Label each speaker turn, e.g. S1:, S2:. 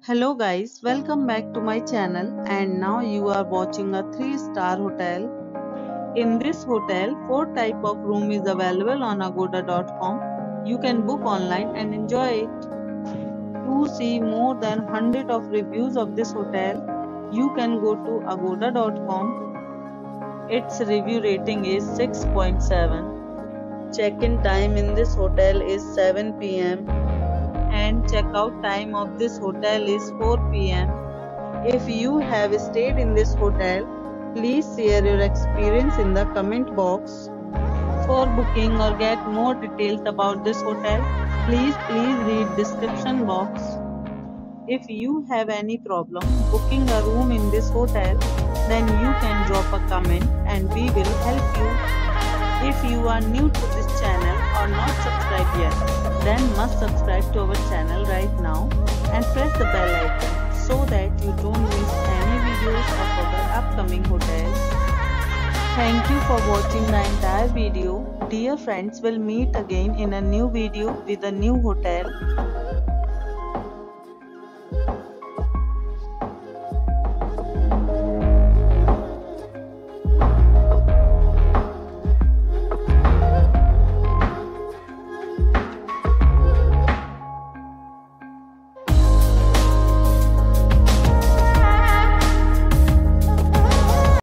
S1: Hello guys, welcome back to my channel and now you are watching a 3-star hotel. In this hotel, 4 type of room is available on agoda.com. You can book online and enjoy it. To see more than 100 of reviews of this hotel, you can go to agoda.com. Its review rating is 6.7. Check-in time in this hotel is 7 p.m. and check-out time of this hotel is 4 p.m. If you have stayed in this hotel, please share your experience in the comment box. For booking or get more details about this hotel, please read description box. If you have any problem booking a room in this hotel, then you can drop a comment and we will help you. If you are new to this channel or not subscribed yet, then must subscribe to our channel right now and press the bell icon so that you don't miss any videos of our upcoming hotels. Thank you for watching the entire video. Dear friends, we'll meet again in a new video with a new hotel.